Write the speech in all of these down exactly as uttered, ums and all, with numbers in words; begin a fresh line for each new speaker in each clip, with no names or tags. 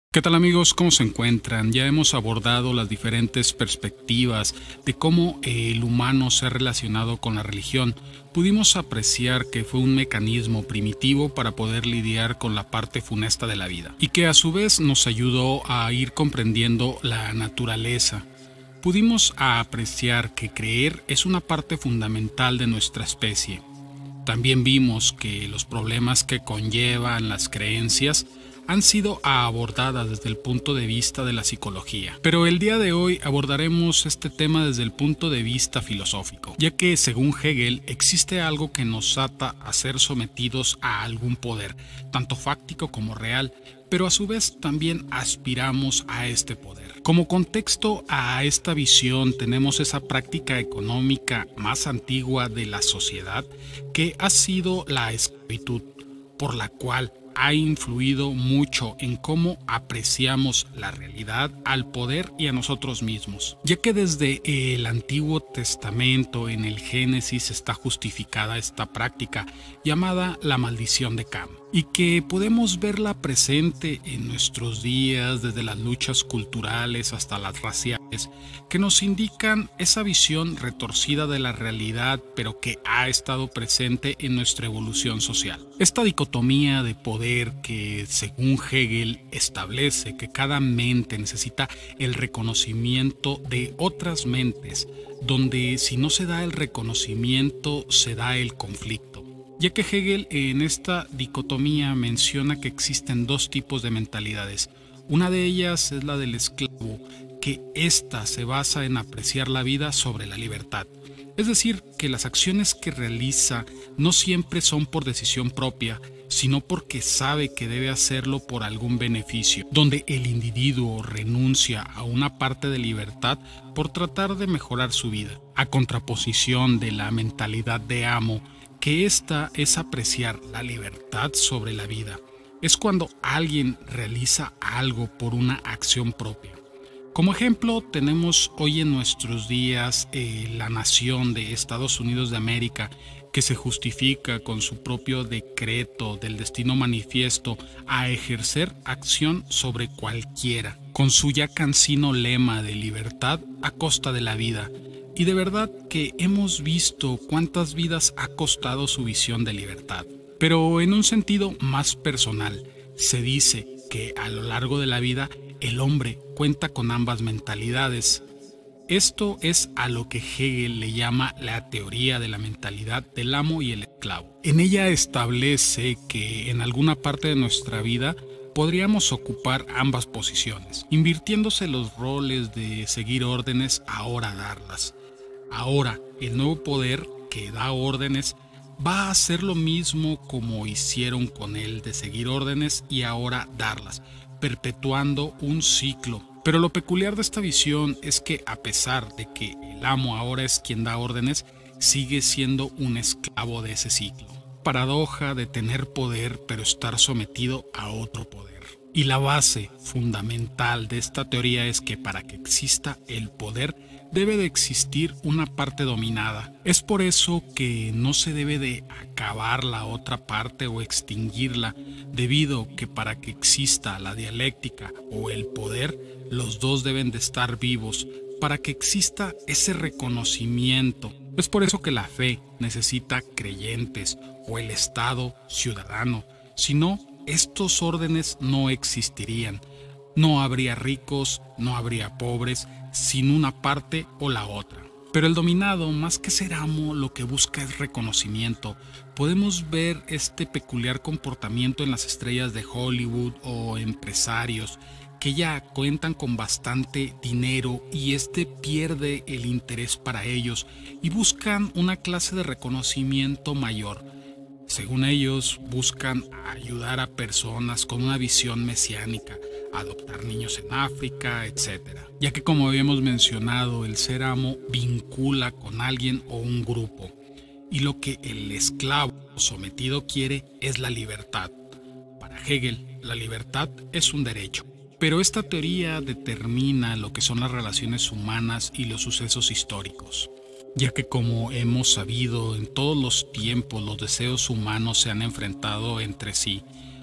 ¿Qué tal amigos? ¿Cómo se encuentran? Ya hemos abordado las diferentes perspectivas de cómo el humano se ha relacionado con la religión. Pudimos apreciar que fue un mecanismo primitivo para poder lidiar con la parte funesta de la vida y que a su vez nos ayudó a ir comprendiendo la naturaleza. Pudimos apreciar que creer es una parte fundamental de nuestra especie. También vimos que los problemas que conllevan las creencias han sido abordadas desde el punto de vista de la psicología. Pero el día de hoy abordaremos este tema desde el punto de vista filosófico, ya que según Hegel existe algo que nos ata a ser sometidos a algún poder, tanto fáctico como real, pero a su vez también aspiramos a este poder. Como contexto a esta visión tenemos esa práctica económica más antigua de la sociedad, que ha sido la esclavitud, por la cual ha influido mucho en cómo apreciamos la realidad, al poder y a nosotros mismos, ya que desde el Antiguo Testamento en el Génesis está justificada esta práctica llamada la maldición de Cam, y que podemos verla presente en nuestros días desde las luchas culturales hasta las raciales, que nos indican esa visión retorcida de la realidad, pero que ha estado presente en nuestra evolución social. Esta dicotomía de poder que, según Hegel, establece que cada mente necesita el reconocimiento de otras mentes, donde si no se da el reconocimiento, se da el conflicto. Ya que Hegel en esta dicotomía menciona que existen dos tipos de mentalidades. Una de ellas es la del esclavo, que ésta se basa en apreciar la vida sobre la libertad. Es decir, que las acciones que realiza no siempre son por decisión propia, sino porque sabe que debe hacerlo por algún beneficio, donde el individuo renuncia a una parte de libertad por tratar de mejorar su vida, a contraposición de la mentalidad de amo, que esta es apreciar la libertad sobre la vida. Es cuando alguien realiza algo por una acción propia. Como ejemplo, tenemos hoy en nuestros días eh, la nación de Estados Unidos de América, que se justifica con su propio decreto del destino manifiesto a ejercer acción sobre cualquiera, con su ya cansino lema de libertad a costa de la vida. Y de verdad que hemos visto cuántas vidas ha costado su visión de libertad. Pero en un sentido más personal, se dice que a lo largo de la vida el hombre cuenta con ambas mentalidades. Esto es a lo que Hegel le llama la teoría de la mentalidad del amo y el esclavo. En ella establece que en alguna parte de nuestra vida podríamos ocupar ambas posiciones, invirtiéndose los roles de seguir órdenes a ahora darlas. Ahora, el nuevo poder que da órdenes va a hacer lo mismo como hicieron con él de seguir órdenes y ahora darlas, perpetuando un ciclo. Pero lo peculiar de esta visión es que a pesar de que el amo ahora es quien da órdenes, sigue siendo un esclavo de ese ciclo. Paradoja de tener poder pero estar sometido a otro poder. Y la base fundamental de esta teoría es que para que exista el poder debe de existir una parte dominada. Es por eso que no se debe de acabar la otra parte o extinguirla, debido que para que exista la dialéctica o el poder, los dos deben de estar vivos para que exista ese reconocimiento. Es por eso que la fe necesita creyentes o el Estado ciudadano. Si no, estos órdenes no existirían. No habría ricos, no habría pobres, sin una parte o la otra. Pero el dominado, más que ser amo, lo que busca es reconocimiento. Podemos ver este peculiar comportamiento en las estrellas de Hollywood o empresarios que ya cuentan con bastante dinero y este pierde el interés para ellos y buscan una clase de reconocimiento mayor. Según ellos, buscan ayudar a personas con una visión mesiánica, adoptar niños en África, etcétera. Ya que, como habíamos mencionado, el ser amo vincula con alguien o un grupo. Y lo que el esclavo sometido quiere es la libertad. Para Hegel, la libertad es un derecho. Pero esta teoría determina lo que son las relaciones humanas y los sucesos históricos, ya que, como hemos sabido, en todos los tiempos los deseos humanos se han enfrentado entre sí,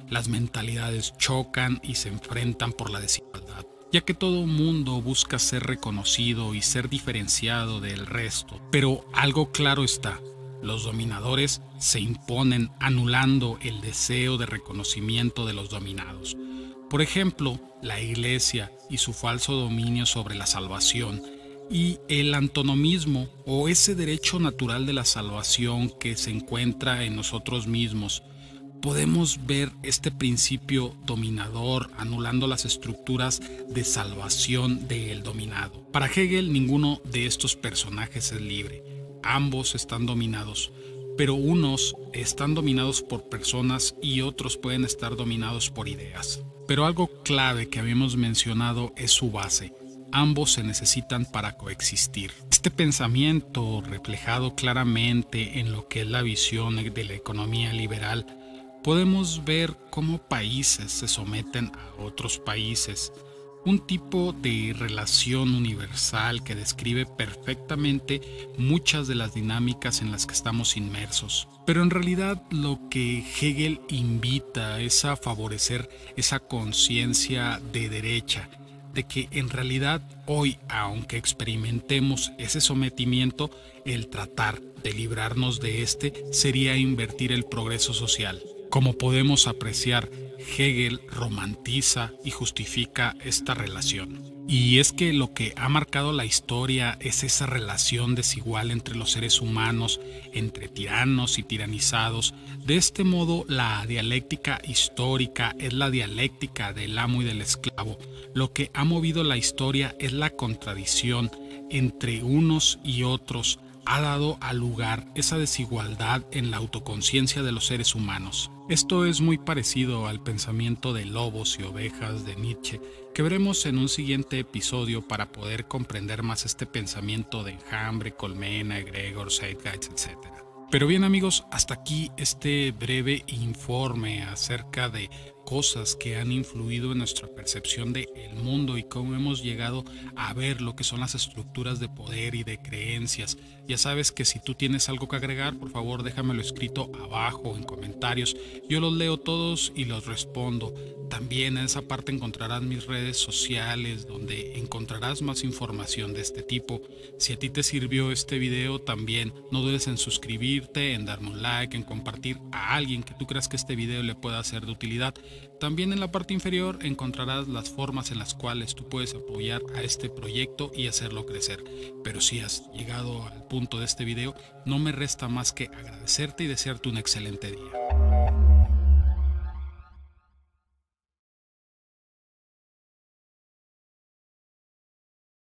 las mentalidades chocan y se enfrentan por la desigualdad, ya que todo mundo busca ser reconocido y ser diferenciado del resto. Pero algo claro está, los dominadores se imponen anulando el deseo de reconocimiento de los dominados. Por ejemplo, la Iglesia y su falso dominio sobre la salvación, y el antonomismo o ese derecho natural de la salvación que se encuentra en nosotros mismos. Podemos ver este principio dominador anulando las estructuras de salvación del dominado. Para Hegel, ninguno de estos personajes es libre. Ambos están dominados, pero unos están dominados por personas y otros pueden estar dominados por ideas. Pero algo clave que habíamos mencionado es su base. Ambos se necesitan para coexistir. Este pensamiento, reflejado claramente en lo que es la visión de la economía liberal, podemos ver cómo países se someten a otros países, un tipo de relación universal que describe perfectamente muchas de las dinámicas en las que estamos inmersos. Pero en realidad lo que Hegel invita es a favorecer esa conciencia de derecha, de que en realidad hoy, aunque experimentemos ese sometimiento, el tratar de librarnos de este sería invertir el progreso social. Como podemos apreciar, Hegel romantiza y justifica esta relación. Y es que lo que ha marcado la historia es esa relación desigual entre los seres humanos, entre tiranos y tiranizados. De este modo, la dialéctica histórica es la dialéctica del amo y del esclavo. Lo que ha movido la historia es la contradicción entre unos y otros. Ha dado al lugar esa desigualdad en la autoconciencia de los seres humanos. Esto es muy parecido al pensamiento de lobos y ovejas de Nietzsche, que veremos en un siguiente episodio para poder comprender más este pensamiento de Enjambre, Colmena, Gregor, Zeitgeist, etcétera. Pero bien amigos, hasta aquí este breve informe acerca de cosas que han influido en nuestra percepción del mundo y cómo hemos llegado a ver lo que son las estructuras de poder y de creencias. Ya sabes que si tú tienes algo que agregar, por favor déjamelo escrito abajo en comentarios. Yo los leo todos y los respondo. También en esa parte encontrarás mis redes sociales donde encontrarás más información de este tipo. Si a ti te sirvió este video, también no dudes en suscribirte, en darme un like, en compartir a alguien que tú creas que este video le pueda ser de utilidad. También en la parte inferior encontrarás las formas en las cuales tú puedes apoyar a este proyecto y hacerlo crecer. Pero si has llegado al punto de este video, no me resta más que agradecerte y desearte un excelente día.